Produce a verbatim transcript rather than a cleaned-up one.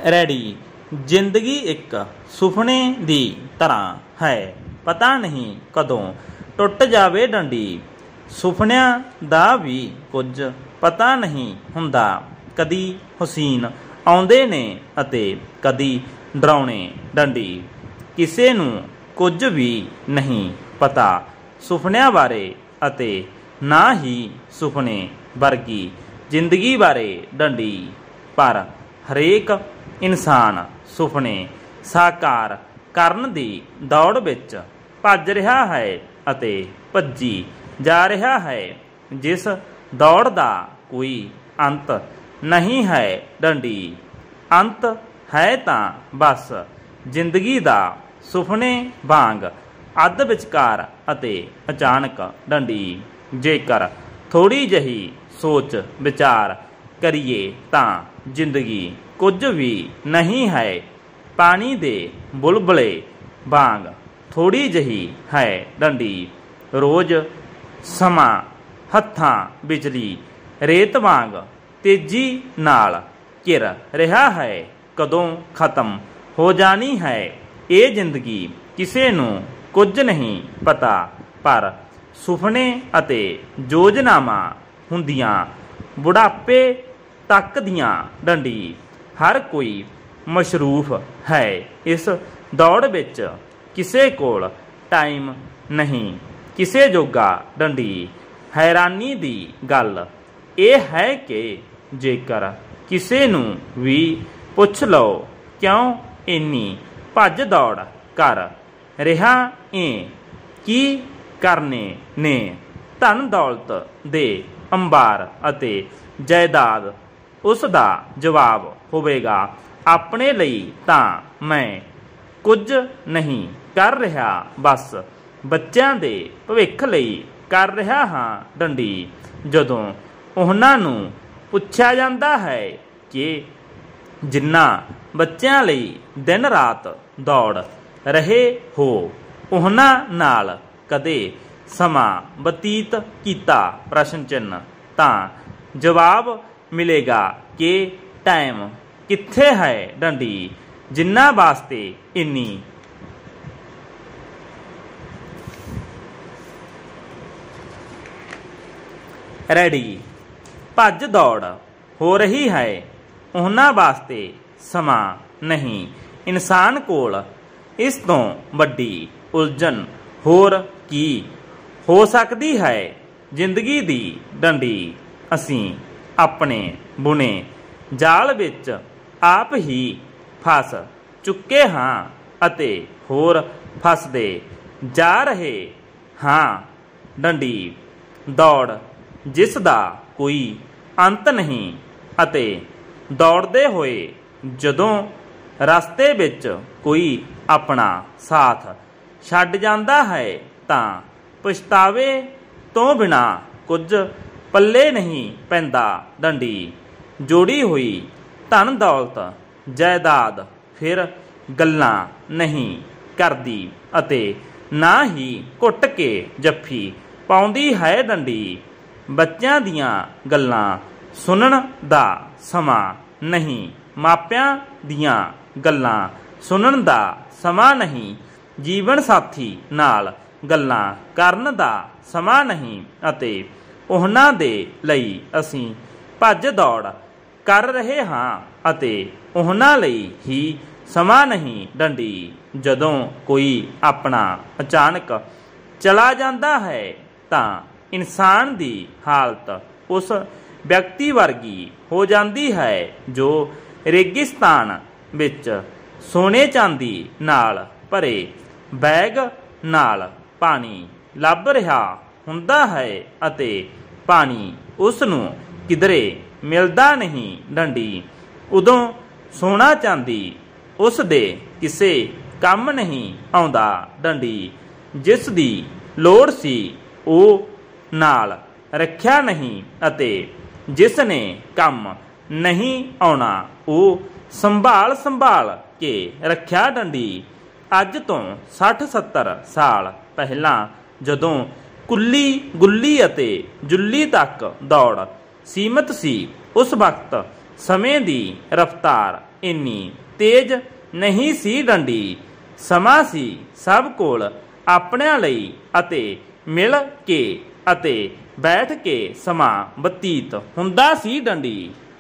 Ready. ਜ਼ਿੰਦਗੀ ਇੱਕ ਸੁਪਨੇ ਦੀ ਤਰ੍ਹਾਂ ਹੈ, ਪਤਾ ਨਹੀਂ ਕਦੋਂ ਟੁੱਟ ਜਾਵੇ ਡੰਡੀ। ਸੁਪਨਿਆਂ ਦਾ ਵੀ ਕੁਝ ਪਤਾ ਨਹੀਂ ਹੁੰਦਾ, ਕਦੀ ਹੁਸੀਨ ਆਉਂਦੇ ਨੇ ਅਤੇ ਕਦੀ ਡਰਾਉਣੇ ਡੰਡੀ। ਕਿਸੇ ਨੂੰ ਕੁਝ ਵੀ ਨਹੀਂ ਪਤਾ ਸੁਪਨਿਆਂ ਬਾਰੇ ਅਤੇ ਨਾ ਹੀ ਸੁਪਨੇ ਵਰਗੀ ਜ਼ਿੰਦਗੀ ਬਾਰੇ ਡੰਡੀ। ਪਰ ਹਰੇਕ ਇਨਸਾਨ ਸੁਪਨੇ ਸਾਕਾਰ ਕਰਨ ਦੀ ਦੌੜ ਵਿੱਚ ਭੱਜ ਰਿਹਾ ਹੈ ਅਤੇ ਭੱਜੀ ਜਾ ਰਿਹਾ ਹੈ, ਜਿਸ ਦੌੜ ਦਾ ਕੋਈ ਅੰਤ ਨਹੀਂ ਹੈ ਡੰਡੀ। ਅੰਤ ਹੈ ਤਾਂ ਬਸ ਜ਼ਿੰਦਗੀ ਦਾ ਸੁਪਨੇ ਵਾਂਗ ਅੱਧ ਵਿਚਕਾਰ ਅਤੇ ਅਚਾਨਕ ਡੰਡੀ। ਜੇਕਰ ਥੋੜ੍ਹੀ ਜਿਹੀ ਸੋਚ ਵਿਚਾਰ ਕਰੀਏ ਤਾਂ ਜ਼ਿੰਦਗੀ ਕੁਝ ਵੀ ਨਹੀਂ ਹੈ, ਪਾਣੀ ਦੇ ਬੁਲਬੁਲੇ ਵਾਂਗ ਥੋੜ੍ਹੀ ਜਿਹੀ ਹੈ ਡੰਡੀ। ਰੋਜ਼ ਸਮਾਂ ਹੱਥਾਂ ਵਿਚਲੀ ਰੇਤ ਵਾਂਗ ਤੇਜ਼ੀ ਨਾਲ ਘਿਰ ਰਿਹਾ ਹੈ, ਕਦੋਂ ਖਤਮ ਹੋ ਜਾਣੀ ਹੈ ਇਹ ਜ਼ਿੰਦਗੀ ਕਿਸੇ ਨੂੰ ਕੁਝ ਨਹੀਂ ਪਤਾ। ਪਰ ਸੁਪਨੇ ਅਤੇ ਯੋਜਨਾਵਾਂ ਹੁੰਦੀਆਂ ਬੁਢਾਪੇ ਤੱਕ ਦੀਆਂ ਡੰਡੀ। ਹਰ ਕੋਈ ਮਸ਼ਰੂਫ ਹੈ ਇਸ ਦੌੜ ਵਿੱਚ, ਕਿਸੇ ਕੋਲ ਟਾਈਮ ਨਹੀਂ ਕਿਸੇ ਜੋਗਾ ਡੰਡੀ। ਹੈਰਾਨੀ ਦੀ ਗੱਲ ਇਹ ਹੈ ਕਿ ਜੇਕਰ ਕਿਸੇ ਨੂੰ ਵੀ ਪੁੱਛ ਲਓ ਕਿਉਂ ਇੰਨੀ ਭੱਜ ਦੌੜ ਕਰ ਰਿਹਾ ਏਂ, ਕੀ ਕਰਨੇ ਨੇ ਧਨ ਦੌਲਤ ਦੇ ਅੰਬਾਰ ਅਤੇ ਜਾਇਦਾਦ, ਉਸ ਦਾ ਜਵਾਬ ਹੋਵੇਗਾ ਆਪਣੇ ਲਈ ਤਾਂ ਮੈਂ ਕੁਝ ਨਹੀਂ ਕਰ ਰਿਹਾ, ਬਸ ਬੱਚਿਆਂ ਦੇ ਭਵਿੱਖ ਲਈ ਕਰ ਰਿਹਾ ਹਾਂ ਡੰਡੀ। ਜਦੋਂ ਉਹਨਾਂ ਨੂੰ ਪੁੱਛਿਆ ਜਾਂਦਾ ਹੈ ਕਿ ਜਿਨ੍ਹਾਂ ਬੱਚਿਆਂ ਲਈ ਦਿਨ ਰਾਤ ਦੌੜ ਰਹੇ ਹੋ, ਉਹਨਾਂ ਨਾਲ ਕਦੇ ਸਮਾਂ ਬਤੀਤ ਕੀਤਾ ਪ੍ਰਸ਼ਨ ਚਿੰਨ੍ਹ, ਤਾਂ ਜਵਾਬ ਮਿਲੇਗਾ ਕਿ ਟਾਈਮ ਕਿੱਥੇ ਹੈ ਡੰਡੀ, ਜਿਨ੍ਹਾਂ ਵਾਸਤੇ ਇੰਨੀ ਰੈਡੀ ਭੱਜ ਦੌੜ ਹੋ ਰਹੀ ਹੈ, ਉਹਨਾਂ ਵਾਸਤੇ ਸਮਾਂ ਨਹੀਂ। ਇਨਸਾਨ ਕੋਲ ਇਸ ਤੋਂ ਵੱਡੀ ਉਲਝਣ ਹੋਰ ਕੀ ਹੋ ਸਕਦੀ ਹੈ ਜ਼ਿੰਦਗੀ ਦੀ ਡੰਡੀ। ਅਸੀਂ ਆਪਣੇ ਬੁਣੇ ਜਾਲ ਵਿੱਚ ਆਪ ਹੀ ਫਸ ਚੁੱਕੇ ਹਾਂ ਅਤੇ ਹੋਰ ਫਸਦੇ ਜਾ ਰਹੇ ਹਾਂ ਡੰਡੀ। ਦੌੜ ਜਿਸ ਦਾ ਕੋਈ ਅੰਤ ਨਹੀਂ ਅਤੇ ਦੌੜਦੇ ਹੋਏ ਜਦੋਂ ਰਸਤੇ ਵਿੱਚ ਕੋਈ ਆਪਣਾ ਸਾਥ ਛੱਡ ਜਾਂਦਾ ਹੈ ਤਾਂ ਪਛਤਾਵੇ ਤੋਂ ਬਿਨਾਂ ਕੁਝ ਪੱਲੇ ਨਹੀਂ ਪੈਂਦਾ ਡੰਡੀ। ਜੋੜੀ ਹੋਈ ਧਨ ਦੌਲਤ ਜਾਇਦਾਦ ਫਿਰ ਗੱਲਾਂ ਨਹੀਂ ਕਰਦੀ ਅਤੇ ਨਾ ਹੀ ਘੁੱਟ ਕੇ ਜੱਫੀ ਪਾਉਂਦੀ ਹੈ ਡੰਡੀ। ਬੱਚਿਆਂ ਦੀਆਂ ਗੱਲਾਂ ਸੁਣਨ ਦਾ ਸਮਾਂ ਨਹੀਂ, ਮਾਪਿਆਂ ਦੀਆਂ ਗੱਲਾਂ ਸੁਣਨ ਦਾ ਸਮਾਂ ਨਹੀਂ, ਜੀਵਨ ਸਾਥੀ ਨਾਲ ਗੱਲਾਂ ਕਰਨ ਦਾ ਸਮਾਂ ਨਹੀਂ ਅਤੇ ਉਹਨਾਂ ਦੇ ਲਈ ਅਸੀਂ ਭੱਜ ਦੌੜ ਕਰ ਰਹੇ ਹਾਂ ਅਤੇ ਉਹਨਾਂ ਲਈ ਹੀ ਸਮਾਂ ਨਹੀਂ ਡੰਡੀ। ਜਦੋਂ ਕੋਈ ਆਪਣਾ ਅਚਾਨਕ ਚਲਾ ਜਾਂਦਾ ਹੈ ਤਾਂ ਇਨਸਾਨ ਦੀ ਹਾਲਤ ਉਸ ਵਿਅਕਤੀ ਵਰਗੀ ਹੋ ਜਾਂਦੀ ਹੈ ਜੋ ਰੇਗਿਸਤਾਨ ਵਿੱਚ ਸੋਨੇ ਚਾਂਦੀ ਨਾਲ ਭਰੇ ਬੈਗ ਨਾਲ ਪਾਣੀ ਲੱਭ ਰਿਹਾ ਹੁੰਦਾ ਹੈ ਅਤੇ ਪਾਣੀ ਉਸ ਨੂੰ ਕਿਧਰੇ ਮਿਲਦਾ ਨਹੀਂ ਡੰਡੀ। ਉਦੋਂ ਸੋਨਾ ਚਾਂਦੀ ਉਸ ਦੇ ਕਿਸੇ ਕੰਮ ਨਹੀਂ ਆਉਂਦਾ ਡੰਡੀ। ਜਿਸ ਦੀ ਲੋੜ ਸੀ ਉਹ ਨਾਲ ਰੱਖਿਆ ਨਹੀਂ ਅਤੇ ਜਿਸ ਨੇ ਕੰਮ ਨਹੀਂ ਆਉਣਾ ਉਹ ਸੰਭਾਲ ਸੰਭਾਲ ਕੇ ਰੱਖਿਆ ਡੰਡੀ। ਅੱਜ ਤੋਂ ਸੱਠ ਸੱਤਰ ਸਾਲ ਪਹਿਲਾਂ ਜਦੋਂ ਕੁੱਲੀ ਗੁੱਲੀ ਅਤੇ ਜੁੱਲੀ ਤੱਕ ਦੌੜ ਸੀਮਤ ਸੀ, ਉਸ ਵਕਤ ਸਮੇਂ ਦੀ ਰਫ਼ਤਾਰ ਇੰਨੀ ਤੇਜ਼ ਨਹੀਂ ਸੀ ਡੰਡੀ। ਸਮਾਂ ਸੀ ਸਭ ਕੋਲ ਆਪਣਿਆਂ ਲਈ ਅਤੇ ਮਿਲ ਕੇ ਅਤੇ ਬੈਠ ਕੇ ਸਮਾਂ ਬਤੀਤ ਹੁੰਦਾ ਸੀ ਡੰਡੀ।